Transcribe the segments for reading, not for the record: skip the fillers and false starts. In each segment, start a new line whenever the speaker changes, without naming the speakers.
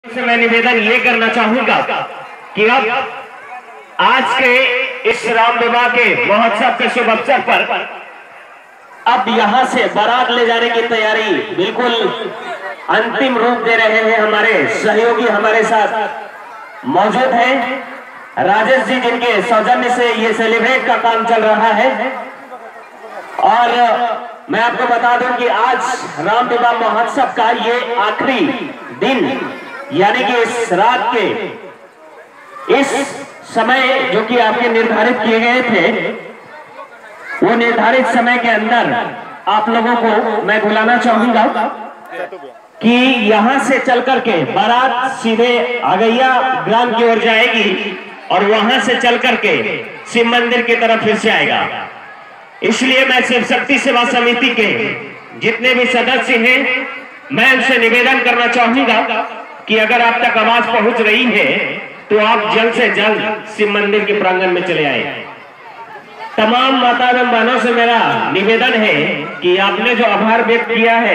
से मैं निवेदन ये करना चाहूंगा कि अब आज के इस राम विवाह के महोत्सव के शुभ अवसर पर अब यहां से बारात ले जाने की तैयारी बिल्कुल अंतिम रूप दे रहे हैं। हमारे सहयोगी हमारे साथ मौजूद हैं राजेश जी, जिनके सौजन्य से ये सेलिब्रेट का काम चल रहा है। और मैं आपको बता दूं कि आज राम विवाह महोत्सव का ये आखिरी दिन, यानी कि इस रात के इस समय जो कि आपके निर्धारित किए गए थे, वो निर्धारित समय के अंदर आप लोगों को मैं बुलाना चाहूंगा कि यहां से चल करके बारात सीधे आगैया ग्राम की ओर जाएगी और वहां से चल करके शिव मंदिर की तरफ फिर से आएगा। इसलिए मैं शिव शक्ति सेवा समिति के जितने भी सदस्य हैं, मैं उनसे निवेदन करना चाहूंगा कि अगर आप तक आवाज पहुंच रही है तो आप जल्द से जल्द शिव मंदिर के प्रांगण में चले आए। तमाम माता एवं बहनों से मेरा निवेदन है कि आपने जो आभार व्यक्त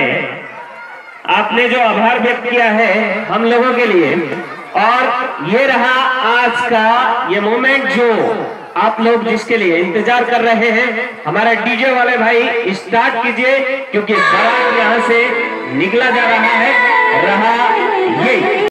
किया है हम लोगों के लिए, और ये रहा आज का ये मोमेंट जो आप लोग जिसके लिए इंतजार कर रहे हैं। हमारा डीजे वाले भाई स्टार्ट कीजिए, क्योंकि बारात यहां से निकला जा रहा है। रहा ये